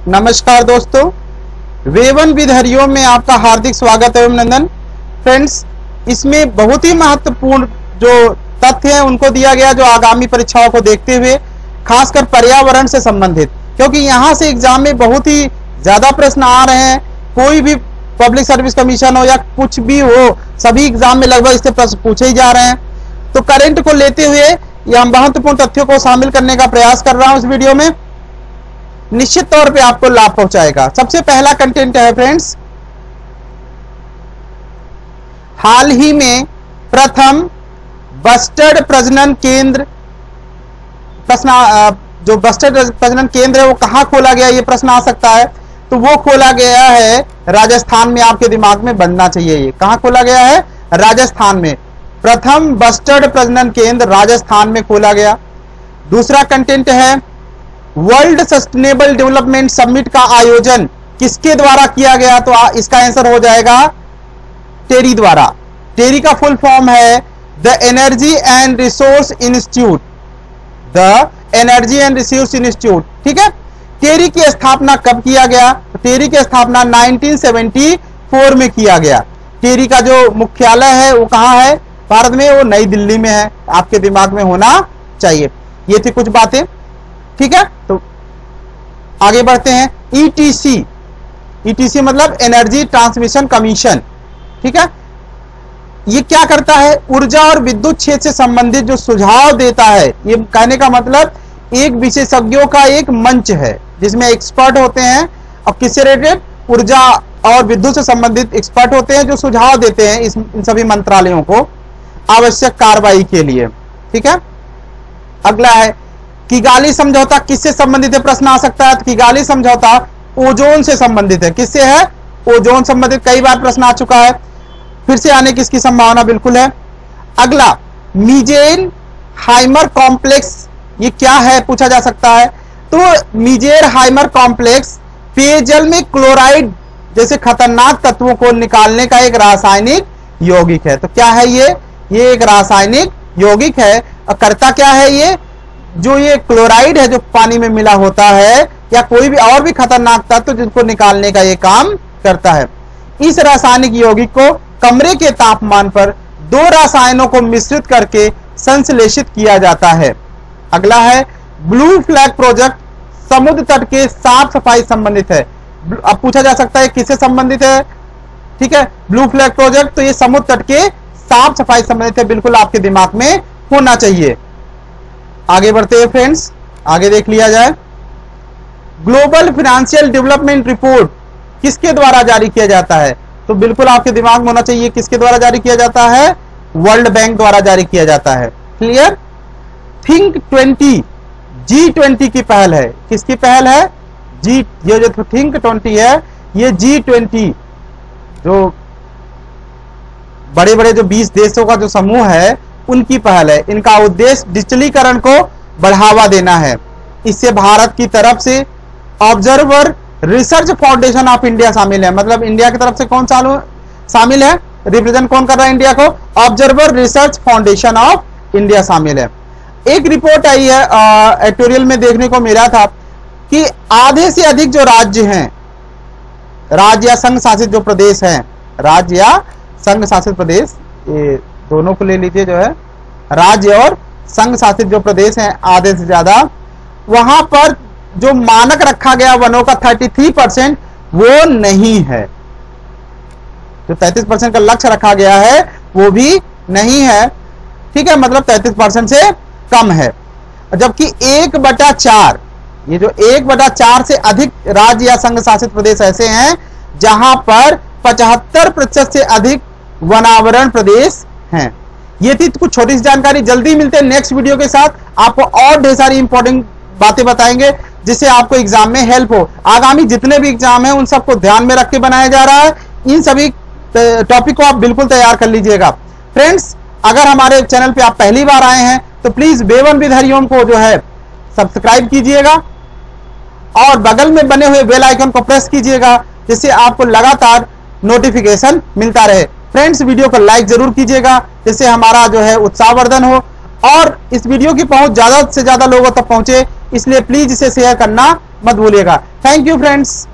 नमस्कार दोस्तों, woven with Hariom में आपका हार्दिक स्वागत है। अभिनंदन फ्रेंड्स, इसमें बहुत ही महत्वपूर्ण जो तथ्य हैं उनको दिया गया, जो आगामी परीक्षाओं को देखते हुए खासकर पर्यावरण से संबंधित, क्योंकि यहाँ से एग्जाम में बहुत ही ज्यादा प्रश्न आ रहे हैं। कोई भी पब्लिक सर्विस कमीशन हो या कुछ भी हो, सभी एग्जाम में लगभग इससे प्रश्न पूछे ही जा रहे हैं। तो करंट को लेते हुए यह महत्वपूर्ण तथ्यों को शामिल करने का प्रयास कर रहा हूं इस वीडियो में, निश्चित तौर पे आपको लाभ पहुंचाएगा। सबसे पहला कंटेंट है फ्रेंड्स, हाल ही में प्रथम बस्टर्ड प्रजनन केंद्र, जो बस्टर्ड प्रजनन केंद्र है वो कहां खोला गया, ये प्रश्न आ सकता है। तो वो खोला गया है राजस्थान में। आपके दिमाग में बनना चाहिए, ये कहां खोला गया है? राजस्थान में। प्रथम बस्टर्ड प्रजनन केंद्र राजस्थान में खोला गया। दूसरा कंटेंट है, वर्ल्ड सस्टेनेबल डेवलपमेंट समिट का आयोजन किसके द्वारा किया गया? तो इसका आंसर हो जाएगा टेरी द्वारा। टेरी का फुल फॉर्म है the energy and resource institute, the energy and resource institute. ठीक है, टेरी की स्थापना कब किया गया? तो टेरी की स्थापना 1974 में किया गया। टेरी का जो मुख्यालय है वो कहां है भारत में? वो नई दिल्ली में है। आपके दिमाग में होना चाहिए। ये थी कुछ बातें। ठीक है, तो आगे बढ़ते हैं। ईटीसी, ईटीसी मतलब एनर्जी ट्रांसमिशन कमीशन। ठीक है, ये क्या करता है? ऊर्जा और विद्युत क्षेत्र से संबंधित जो सुझाव देता है। ये कहने का मतलब एक विशेषज्ञों का एक मंच है जिसमें एक्सपर्ट होते हैं और किससे रिलेटेड? ऊर्जा और विद्युत से संबंधित एक्सपर्ट होते हैं जो सुझाव देते हैं इन सभी मंत्रालयों को आवश्यक कार्रवाई के लिए। ठीक है, अगला है किगाली समझौता किससे संबंधित है? प्रश्न आ सकता है। तो किगाली समझौता ओजोन से संबंधित है। किससे है? ओजोन संबंधित। कई बार प्रश्न आ चुका है, फिर से आने की इसकी संभावना बिल्कुल है। अगला, मीजेन हाइमर कॉम्प्लेक्स, ये क्या है पूछा जा सकता है। तो मीजेर हाइमर कॉम्प्लेक्स पेयजल में क्लोराइड जैसे खतरनाक तत्वों को निकालने का एक रासायनिक यौगिक है। तो क्या है ये एक रासायनिक यौगिक है। और करता क्या है ये? जो ये क्लोराइड है जो पानी में मिला होता है या कोई भी और भी खतरनाक तत्व जिनको निकालने का ये काम करता है। इस रासायनिक यौगिक को कमरे के तापमान पर दो रसायनों को मिश्रित करके संश्लेषित किया जाता है। अगला है ब्लू फ्लैग प्रोजेक्ट, समुद्र तट के साफ सफाई संबंधित है। अब पूछा जा सकता है किससे संबंधित है? ठीक है, ब्लू फ्लैग प्रोजेक्ट, तो ये समुद्र तट के साफ सफाई संबंधित है। बिल्कुल आपके दिमाग में होना चाहिए। आगे बढ़ते हैं फ्रेंड्स, आगे देख लिया जाए। ग्लोबल फाइनेंशियल डेवलपमेंट रिपोर्ट किसके द्वारा जारी किया जाता है? तो बिल्कुल आपके दिमाग में होना चाहिए किसके द्वारा जारी किया जाता है? वर्ल्ड बैंक द्वारा जारी किया जाता है। क्लियर? थिंक 20 G20 की पहल है। किसकी पहल है? ये जो थिंक 20 है ये G20 जो बड़े बड़े जो 20 देशों का जो समूह है उनकी पहल है। इनका उद्देश्य डिजिटलीकरण को बढ़ावा देना है। इससे भारत की तरफ से observer research foundation of India शामिल है। मतलब इंडिया की तरफ से कौन शामिल है? रिप्रेजेंट कौन कर रहा है इंडिया को? Observer research foundation of India शामिल है। एक रिपोर्ट आई है, एडिटोरियल में देखने को मिला था कि आधे से अधिक जो राज्य हैं, राज्य या संघ शासित जो प्रदेश हैं, राज्य या संघ शासित प्रदेश, ये दोनों को ले लीजिए, जो है राज्य और संघ शासित जो प्रदेश हैं आधे से ज्यादा, वहां पर जो मानक रखा गया वनों का 33% वो नहीं है। जो 33% का लक्ष्य रखा गया है वो भी नहीं है। ठीक है, मतलब 33% से कम है। जबकि 1/4, ये जो 1/4 से अधिक राज्य या संघ शासित प्रदेश ऐसे हैं जहां पर 75% से अधिक वनावरण प्रदेश हैं। ये थी कुछ छोटी सी जानकारी। जल्दी मिलते हैं नेक्स्ट वीडियो के साथ। आपको और ढेर सारी इंपॉर्टेंट बातें बताएंगे जिससे आपको एग्जाम में हेल्प हो। आगामी जितने भी एग्जाम है उन सबको ध्यान में रख के बनाया जा रहा है। इन सभी टॉपिक को आप बिल्कुल तैयार कर लीजिएगा। फ्रेंड्स, अगर हमारे चैनल पे आप पहली बार आए हैं तो प्लीज वेवन विद हरिओम को जो है सब्सक्राइब कीजिएगा और बगल में बने हुए बेल आइकन को प्रेस कीजिएगा जिससे आपको लगातार नोटिफिकेशन मिलता रहे। फ्रेंड्स, वीडियो को लाइक जरूर कीजिएगा जिससे हमारा जो है उत्साहवर्धन हो और इस वीडियो की पहुंच ज्यादा से ज्यादा लोगों तक पहुंचे, इसलिए प्लीज इसे शेयर करना मत भूलिएगा। Thank you friends.